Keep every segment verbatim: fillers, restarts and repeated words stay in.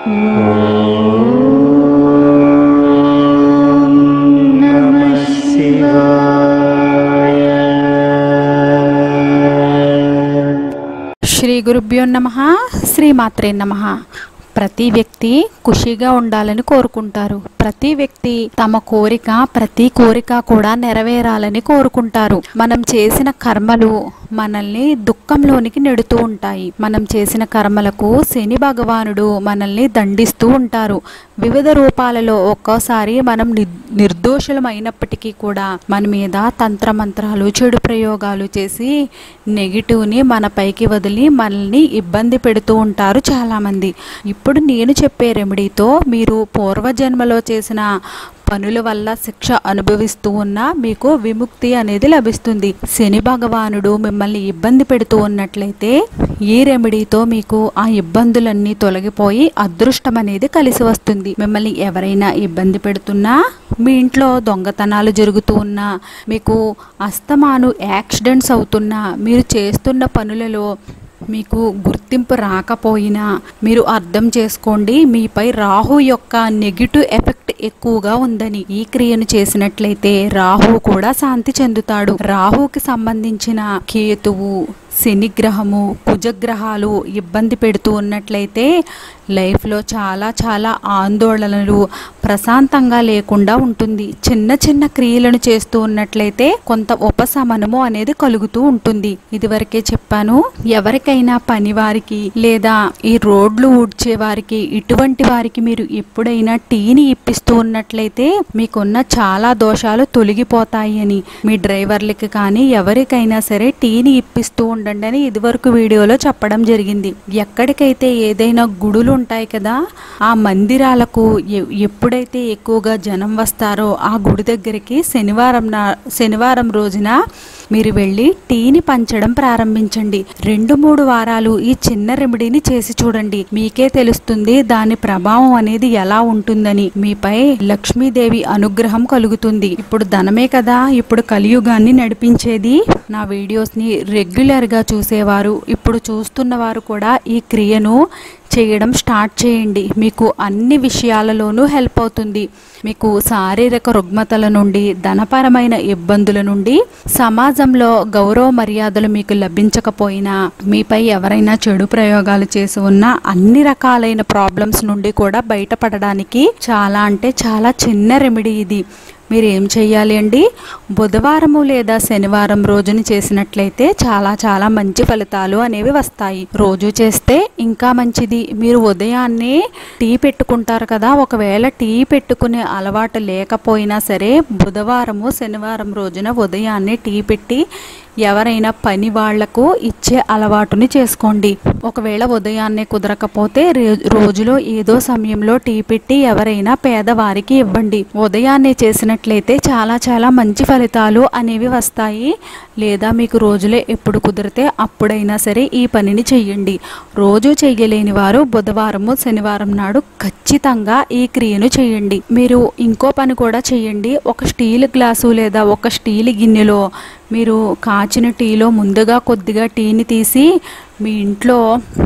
శ్రీ గురుభ్యో నమః. శ్రీమాత్రే నమః. ప్రతి వ్యక్తి ఖుషిగా ఉండాలని కోరుకుంటారు. ప్రతి వ్యక్తి తమ కోరిక ప్రతి కోరిక కూడా నెరవేరాలని కోరుకుంటారు. మనం చేసిన కర్మలు మనల్ని దుఃఖంలోనికి నెడుతూ ఉంటాయి. మనం చేసిన కర్మలకు శని భగవానుడు మనల్ని దండిస్తూ ఉంటారు. వివిధ రూపాలలో ఒక్కోసారి మనం నిర్దోషులమైనప్పటికీ కూడా మన మీద తంత్రమంత్రాలు చెడు ప్రయోగాలు చేసి నెగిటివ్ని మన పైకి వదిలి మనల్ని ఇబ్బంది పెడుతూ ఉంటారు చాలామంది. ఇప్పుడు నేను చెప్పే రెమెడీతో మీరు పూర్వజన్మలో చేసిన పనుల వల్ల శిక్ష అనుభవిస్తూ ఉన్నా మీకు విముక్తి అనేది లభిస్తుంది. శని భగవానుడు మిమ్మల్ని ఇబ్బంది పెడుతూ ఉన్నట్లయితే ఈ రెమెడీతో మీకు ఆ ఇబ్బందులన్నీ తొలగిపోయి అదృష్టం అనేది కలిసి వస్తుంది. మిమ్మల్ని ఎవరైనా ఇబ్బంది పెడుతున్నా, మీ ఇంట్లో దొంగతనాలు జరుగుతూ ఉన్నా, మీకు అస్తమాను యాక్సిడెంట్స్ అవుతున్నా, మీరు చేస్తున్న పనులలో మీకు గుర్తింపు రాకపోయినా మీరు అర్థం చేసుకోండి, మీపై రాహు యొక్క నెగిటివ్ ఎఫెక్ట్ ఎక్కువగా ఉందని. ఈ క్రియను చేసినట్లయితే రాహు కూడా శాంతి చెందుతాడు. రాహుకి సంబంధించిన కేతువు, శనిగ్రహము, కుజగ్రహాలు ఇబ్బంది పెడుతూ ఉన్నట్లయితే లైఫ్లో చాలా చాలా ఆందోళనలు, ప్రశాంతంగా లేకుండా ఉంటుంది. చిన్న చిన్న క్రియలను చేస్తూ ఉన్నట్లయితే కొంత ఉపశమనము అనేది కలుగుతూ ఉంటుంది. ఇదివరకే చెప్పాను, ఎవరికైనా పని వారికి లేదా ఈ రోడ్లు ఊడ్చే వారికి ఇటువంటి వారికి మీరు ఎప్పుడైనా టీని ఇప్పిస్తూ ఉన్నట్లయితే మీకున్న చాలా దోషాలు తొలగిపోతాయి అని. మీ డ్రైవర్లకి కానీ ఎవరికైనా సరే టీని ఇప్పిస్తూ ఉండండి అని ఇదివరకు వీడియోలో చెప్పడం జరిగింది. ఎక్కడికైతే ఏదైనా గుడులు ఉంటాయి కదా, ఆ మందిరాలకు ఎప్పుడైతే ఎక్కువగా జనం వస్తారో ఆ గుడి దగ్గరికి శనివారం నా శనివారం రోజున మీరు వెళ్ళి టీని పంచడం ప్రారంభించండి. రెండు మూడు వారాలు ఈ చిన్న రెమెడీని చేసి చూడండి. మీకే తెలుస్తుంది దాని ప్రభావం అనేది ఎలా ఉంటుందని. మీపై లక్ష్మీదేవి అనుగ్రహం కలుగుతుంది. ఇప్పుడు ధనమే కదా ఇప్పుడు కలియుగాన్ని నడిపించేది. నా వీడియోస్ని రెగ్యులర్గా చూసేవారు, ఇప్పుడు చూస్తున్న వారు కూడా ఈ క్రియను చేయడం స్టార్ట్ చేయండి. మీకు అన్ని విషయాలలోనూ హెల్ప్ అవుతుంది. మీకు శారీరక రుగ్మతల నుండి, ధనపరమైన ఇబ్బందుల నుండి, సమాజంలో గౌరవ మర్యాదలు మీకు లభించకపోయినా, మీపై ఎవరైనా చెడు ప్రయోగాలు చేసి ఉన్నా అన్ని రకాలైన ప్రాబ్లమ్స్ నుండి కూడా బయటపడడానికి చాలా అంటే చాలా చిన్న రెమెడీ ఇది. మీరు ఏం చెయ్యాలి అండి, బుధవారము లేదా శనివారం రోజుని చేసినట్లయితే చాలా చాలా మంచి ఫలితాలు అనేవి వస్తాయి. రోజు చేస్తే ఇంకా మంచిది. మీరు ఉదయాన్నే టీ పెట్టుకుంటారు కదా, ఒకవేళ టీ పెట్టుకునే అలవాటు లేకపోయినా సరే బుధవారము శనివారం రోజున ఉదయాన్నే టీ పెట్టి ఎవరైనా పని వాళ్లకు ఇచ్చే అలవాటుని చేసుకోండి. ఒకవేళ ఉదయాన్నే కుదరకపోతే రోజులో ఏదో సమయంలో టీ పెట్టి ఎవరైనా పేదవారికి ఇవ్వండి. ఉదయాన్నే చేసినట్లయితే చాలా చాలా మంచి ఫలితాలు అనేవి వస్తాయి. లేదా మీకు రోజులే ఎప్పుడు కుదిరితే అప్పుడైనా సరే ఈ పనిని చెయ్యండి. రోజు చెయ్యలేని వారు బుధవారము శనివారం నాడు ఖచ్చితంగా ఈ క్రియను చేయండి. మీరు ఇంకో పని కూడా చేయండి. ఒక స్టీల్ గ్లాసు లేదా ఒక స్టీల్ గిన్నెలో మీరు కాచిన టీలో ముందుగా కొద్దిగా టీని తీసి మీ ఇంట్లో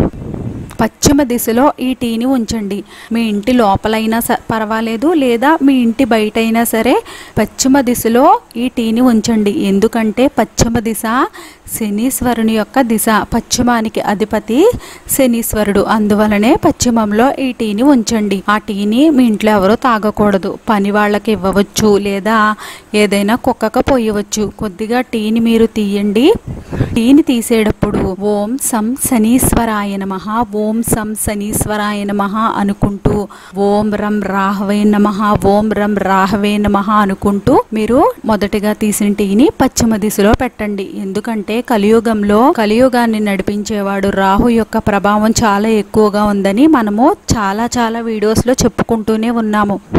పశ్చిమ దిశలో ఈ టీని ఉంచండి. మీ ఇంటి లోపలైనా పర్వాలేదు, లేదా మీ ఇంటి బయట అయినా సరే పశ్చిమ దిశలో ఈ టీని ఉంచండి. ఎందుకంటే పశ్చిమ దిశ శనీశ్వరుని యొక్క దిశ. పశ్చిమానికి అధిపతి శనీశ్వరుడు. అందువలనే పశ్చిమంలో ఈ టీని ఉంచండి. ఆ టీని మీ ఇంట్లో ఎవరో తాగకూడదు. పని వాళ్ళకి ఇవ్వవచ్చు, లేదా ఏదైనా కుక్కకు పోయవచ్చు. కొద్దిగా టీని మీరు తీయండి. టీని తీసేటప్పుడు ఓం సం శనీశ్వరాయ నమః, ఓం సం శనీశ్వరాయ నమః అనుకుంటూ, ఓం రం రాహవే నమః, ఓం రం రాహవే నమః అనుకుంటూ మీరు మొదటిగా తీసిన టీని పశ్చిమ దిశలో పెట్టండి. ఎందుకంటే కలియుగంలో కలియుగాన్ని నడిపించేవాడు రాహు యొక్క ప్రభావం చాలా ఎక్కువగా ఉందని మనము చాలా చాలా వీడియోస్లో చెప్పుకుంటూనే ఉన్నాము.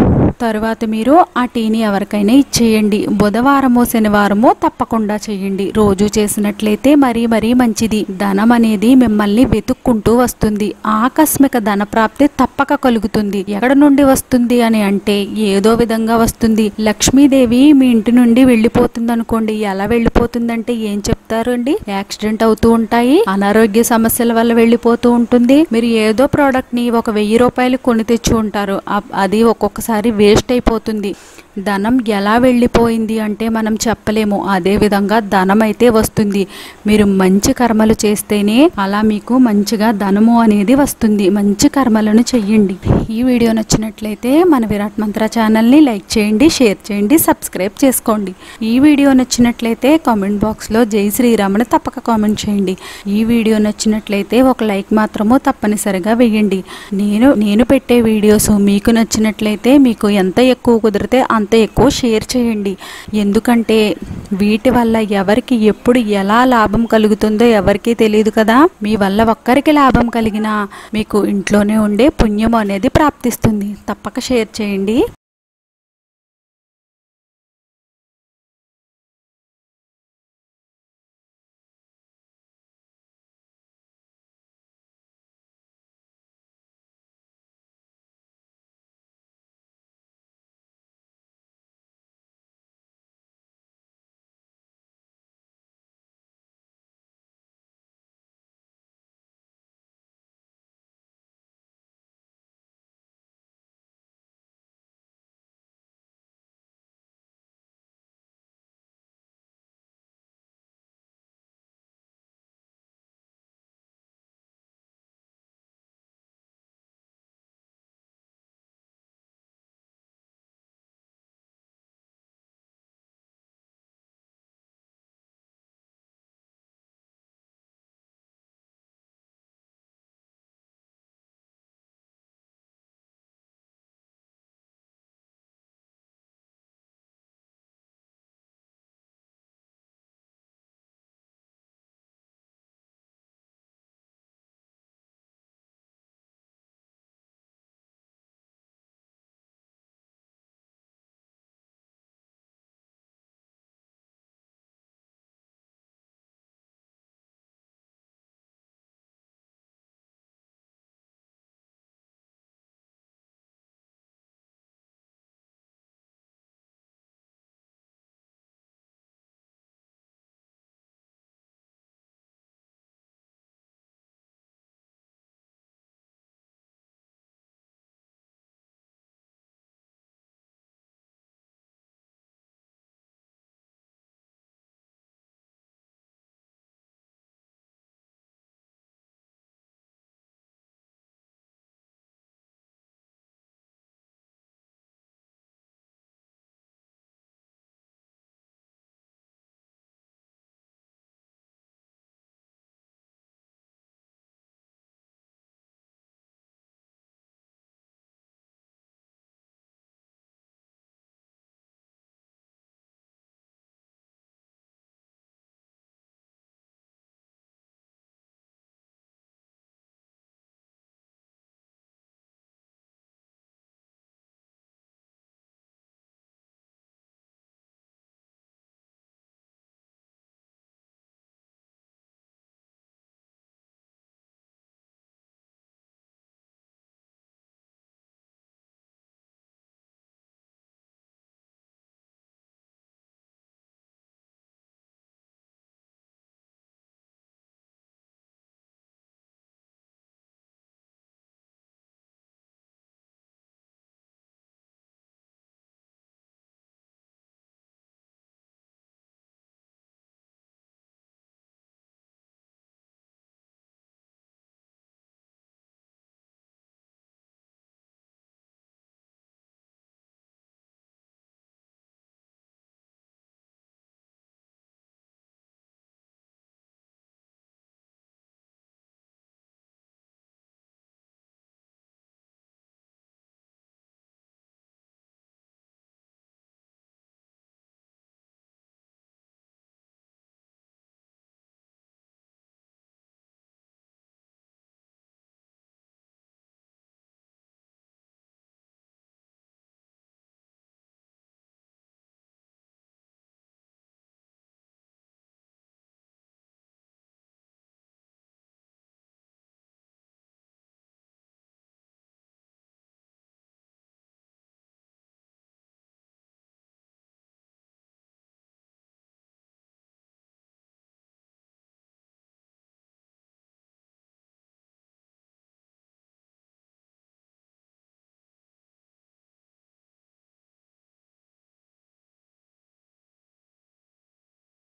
తరువాత మీరు ఆ టీని ఎవరికైనా ఇచ్చేయండి. బుధవారమో శనివారమో తప్పకుండా చేయండి. రోజు చేసినట్లయితే మరీ మరీ మంచిది. ధనం అనేది మిమ్మల్ని వెతుక్కుంటూ వస్తుంది. ఆకస్మిక ధన ప్రాప్తి తప్పక కలుగుతుంది. ఎక్కడ నుండి వస్తుంది అని అంటే ఏదో విధంగా వస్తుంది. లక్ష్మీదేవి మీ ఇంటి నుండి వెళ్ళిపోతుంది అనుకోండి. ఎలా వెళ్ళిపోతుందంటే ఏం చెప్తారు అండి? యాక్సిడెంట్ అవుతూ ఉంటాయి, అనారోగ్య సమస్యల వల్ల వెళ్ళిపోతూ ఉంటుంది. మీరు ఏదో ప్రోడక్ట్ ని ఒక వెయ్యి రూపాయలు కొని తెచ్చి ఉంటారు, అది ఒక్కొక్కసారి వేస్ట్ అయిపోతుంది. ధనం ఎలా వెళ్ళిపోయింది అంటే మనం చెప్పలేము. అదే విధంగా ధనం అయితే వస్తుంది. మీరు మంచి కర్మలు చేస్తేనే అలా మీకు మంచిగా ధనము అనేది వస్తుంది. మంచి కర్మలను చెయ్యండి. ఈ వీడియో నచ్చినట్లయితే మన విరాట్ మంత్ర ఛానల్ని లైక్ చేయండి, షేర్ చేయండి, సబ్స్క్రైబ్ చేసుకోండి. ఈ వీడియో నచ్చినట్లయితే కామెంట్ బాక్స్లో జై శ్రీరామని తప్పక కామెంట్ చేయండి. ఈ వీడియో నచ్చినట్లయితే ఒక లైక్ మాత్రము తప్పనిసరిగా వేయండి. నేను నేను పెట్టే వీడియోస్ మీకు నచ్చినట్లయితే మీకు ఎంత ఎక్కువ కుదిరితే అంత ఎక్కువ షేర్ చేయండి. ఎందుకంటే వీటి వల్ల ఎవరికి ఎప్పుడు ఎలా లాభం కలుగుతుందో ఎవరికీ తెలియదు కదా. మీ వల్ల ఒక్కరికి లాభం కలిగినా మీకు ఇంట్లోనే ఉండే పుణ్యం అనేది ప్రాప్తిస్తుంది. తప్పక షేర్ చేయండి.